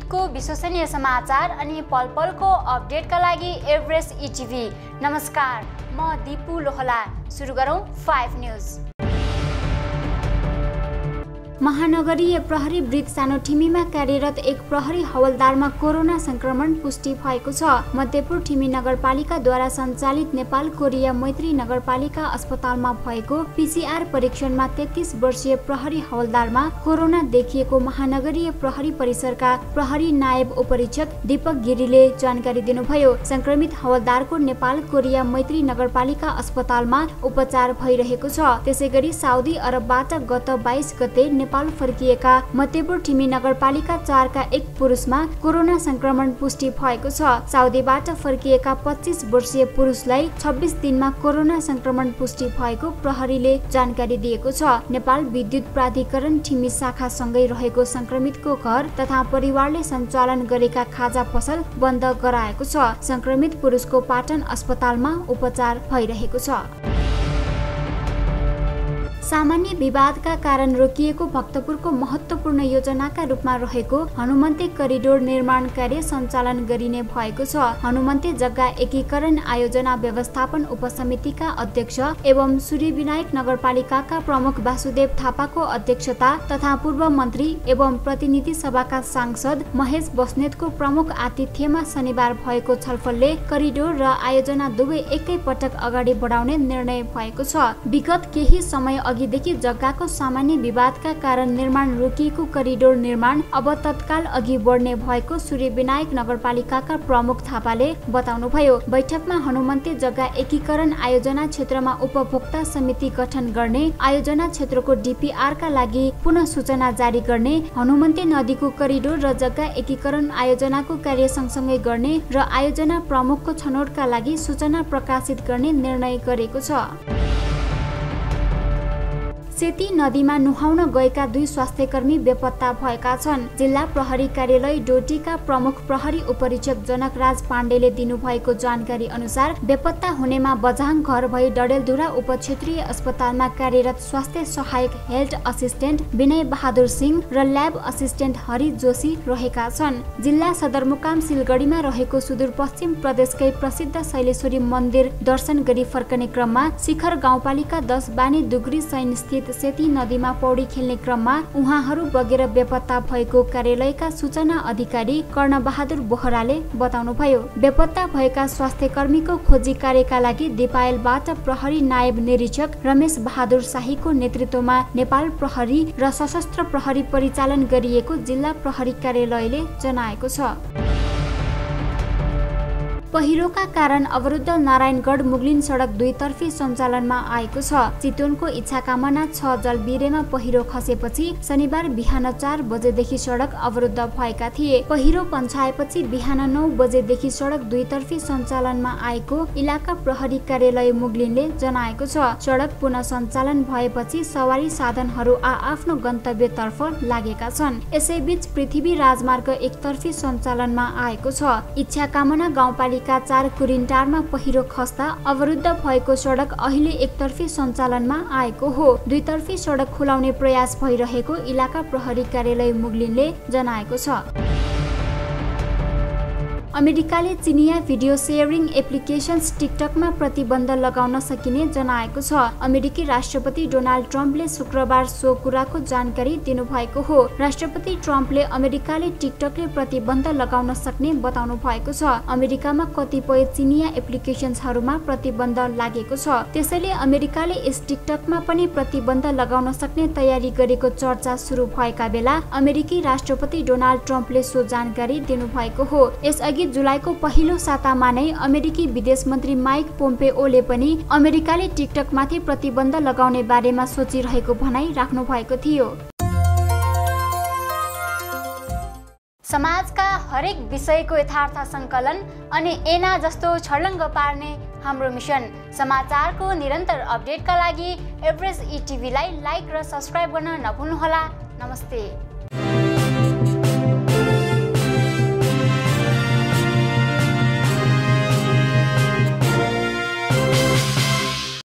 नियुगको विश्वसनीय समाचार अनि पलपलको अपडेटका लागि एभरेस्ट इटिभी। नमस्कार, म दिपु लोहला। सुरु गरौँ 5 न्यूज। महानगरीय प्रहरी वृत्त सानोठिमीमा कार्यरत एक प्रहरी हवलदारमा कोरोना संक्रमण पुष्टि भएको छ। मध्यपुर ठिमी नगरपालिकाद्वारा सञ्चालित नेपाल कोरिया मैत्री नगरपालिका अस्पतालमा भएको पीसीआर परीक्षणमा 33 वर्षीय प्रहरी हवलदारमा कोरोना देखिएको महानगरीय प्रहरी परिसरका प्रहरी नायब उपरीक्षक दीपक गिरीले जानकारी दिनुभयो। संक्रमित हवलदारको नेपाल कोरिया मैत्री नगरपालिका अस्पतालमा उपचार भइरहेको छ। त्यसैगरी साउदी अरबबाट गत 22 गते नेपाल फर्किएका मध्यपुर ठिमी नगरपालिका 4 का एक पुरुषमा कोरोना संक्रमण पुष्टि भएको छ। साउदीबाट फर्किएका 25 वर्षीय पुरुषलाई 26 दिनमा कोरोना संक्रमण पुष्टि भएको प्रहरीले जानकारी दिएको छ। नेपाल विद्युत प्राधिकरण ठिमी शाखासँगै रहेको संक्रमितको घर तथा परिवारले सञ्चालन गरेका खाजा पसल बन्द गराएको छ। संक्रमित पुरुषको पाटन अस्पतालमा उपचार भइरहेको छ। सामान्य विवादका कारण रोकिएको भक्तपुरको महत्त्वपूर्ण योजनाका रूपमा रहेको हनुमन्ते करिडोर निर्माण कार्य सञ्चालन गरिने भएको छ। हनुमन्ते जग्गा एकीकरण आयोजना व्यवस्थापन उपसमितिका अध्यक्ष एवं सूर्यविनायक नगरपालिकाका प्रमुख वासुदेव थापाको अध्यक्षता तथा पूर्व मन्त्री एवं प्रतिनिधि सभाका सांसद महेश बस्नेतको प्रमुख आतिथ्यमा शनिबार भएको छलफलले करिडोर र आयोजना दुवै एकै पटक अगाडि बढाउने निर्णय भएको छ। विगत केही समय देखि जग्गाको सामान्य विवादका कारण निर्माण रोकिएको करिडोर निर्माण अब तत्काल अघि बढ्ने भएको सूर्यविनायक नगरपालिकाका प्रमुख थापाले बताउनुभयो। बैठकमा हनुमन्ते जग्गा एकीकरण आयोजना क्षेत्रमा उपभोक्ता समिति गठन गर्ने, आयोजना क्षेत्रको डीपीआर का लागि पुनः सूचना जारी गर्ने, हनुमन्ते नदीको करिडोर र जग्गा एकीकरण आयोजनाको कार्य सँगसँगै गर्ने र आयोजना प्रमुखको छनौटका लागि सूचना प्रकाशित गर्ने निर्णय गरेको छ। सेती नदीमा नुहाउन गएका 2 स्वास्थ्यकर्मी बेपत्ता भएका छन्। जिल्ला प्रहरी कार्यालय डोटीका प्रमुख प्रहरी उपरीक्षक जनकराज पाण्डेले दिनुभएको जानकारी अनुसार बेपत्ता हुनेमा बझाङ घर भई डडेलधुरा उपक्षेत्रीय अस्पतालमा कार्यरत स्वास्थ्य सहायक हेल्थ असिस्टेन्ट विनय बहादुर सिंह र ल्याब असिस्टेन्ट हरि जोशी रहेका छन्। जिल्ला सदरमुकाम सिलगढीमा रहेको सुदूरपश्चिम प्रदेशकै प्रसिद्ध शैलेश्वरी मन्दिर दर्शन गरी फर्कने क्रममा शिखर गाउँपालिका 10 बानी दुगरी सैन स्थित सेती नदीमा पौडी खेल्ने क्रममा उहाँहरू बगेर बेपत्ता भएको कार्यालयका सूचना अधिकारी कर्ण बहादुर बोहराले बताउनुभयो। बेपत्ता भएका स्वास्थ्यकर्मीको खोजी कार्यका लागि दिपायलबाट प्रहरी नायब निरीक्षक रमेश बहादुर शाहीको नेतृत्वमा नेपाल प्रहरी र सशस्त्र प्रहरी परिचालन गरिएको जिल्ला प्रहरी कार्यालयले जनाएको छ। पहिरोका कारण अवरुद्ध नारायणगढ मुगलिन सडक दुईतर्फी सञ्चालनमा आएको छ। चितवनको इच्छाकामना 6 जलबिरेमा पहिरो खसेपछि शनिबार बिहान 4 बजेदेखि सडक अवरुद्ध भएका थिए। पहिरो पन्छाएपछि बिहान 9 बजेदेखि सडक दुईतर्फी सञ्चालनमा आएको इलाका प्रहरी कार्यालय मुगलिनले जनाएको छ। सडक पुनः सञ्चालन भएपछि सवारी साधनहरू आफ्नो गन्तव्यतर्फ लागेका छन्। यसैबीच पृथ्वी राजमार्ग एकतर्फी सञ्चालनमा आएको छ। इच्छाकामना गाउँपालिका 4 कुरिन्टारमा पहिरो खस्दा अवरुद्ध भएको सडक अहिले एकतर्फी सञ्चालनमा आएको हो। दुईतर्फी सडक खुलाउने प्रयास भइरहेको इलाका प्रहरी कार्यालय मुगलिनले जनाएको छ। अमेरिकाले चिनिया भिडियो सेयरिङ एप्लिकेशन्स टिकटकमा प्रतिबन्ध लगाउन सकिने जनाएको छ। अमेरिकी राष्ट्रपति डोनाल्ड ट्रम्पले शुक्रबार सो कुराको जानकारी दिनुभएको हो। राष्ट्रपति ट्रम्पले अमेरिकाले टिकटकले प्रतिबन्ध लगाउन सक्ने बताउनु भएको छ। अमेरिकामा कतिपय चिनिया एप्लिकेशन्सहरूमा प्रतिबन्ध लागेको छ। त्यसैले अमेरिकाले यस टिकटकमा पनि प्रतिबन्ध लगाउन सक्ने तयारी गरेको चर्चा सुरु भएका बेला अमेरिकी राष्ट्रपति डोनाल्ड ट्रम्पले सो जानकारी दिनुभएको हो। यसअघि जुलाईको पहिलो सातामा नै अमेरिकी विदेश मन्त्री माइक पोम्पेओले पनि अमेरिकाले टिकटकमाथि प्रतिबन्ध लगाउने बारेमा सोचिरहेको भनाई राख्नु भएको थियो। समाजका हरेक विषयको यथार्थ सङ्कलन अनि एना जस्तो छर्लङ्ग पार्ने हाम्रो मिसन। समाचारको निरन्तर अपडेटका लागि एभरेस्ट इटिभीलाई लाइक र सब्स्क्राइब गर्न नभुल्नुहोला। नमस्ते।